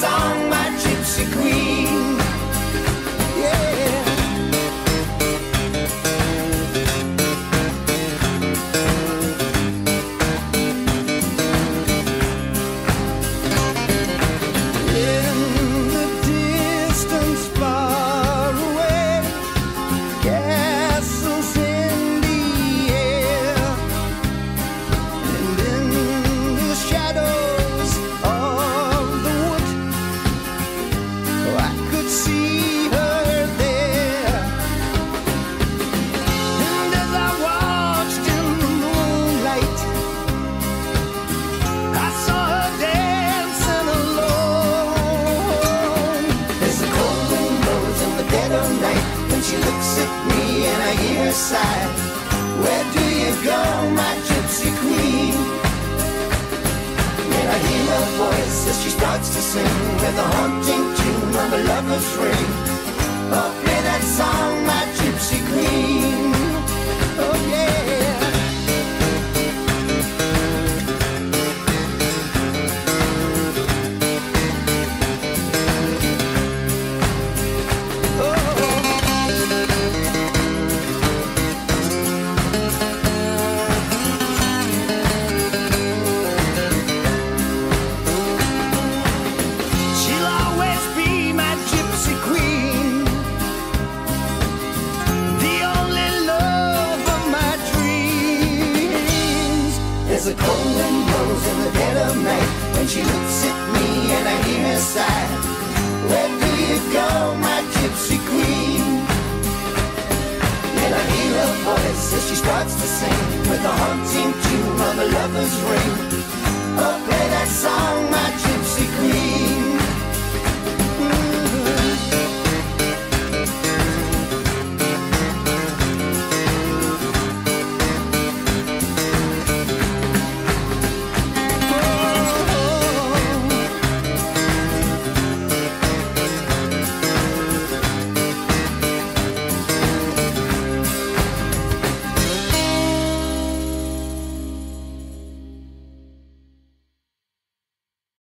song, my gypsy queen. Yeah. In the distance far away, castles in the air, and in the shadows of the wood, I could see her there. And as I watched in the moonlight, I saw her dancing alone. There's a cold wind blows in the dead of night, when she looks at me and I hear her sigh. Where do you go, my gypsy queen? And I hear her voice as she starts to sing, with a haunting tune of a lover's ring. Oh, play that song, my gypsy queen. Oh yeah. She'll always be my gypsy queen, the only love of my dreams. There's a cold wind blows in the dead of night, when she looks at me and I hear her sigh. Where do you go, my gypsy queen? And I hear her voice as she starts to sing, with a haunting tune of a lover's ring. Oh, play that song, my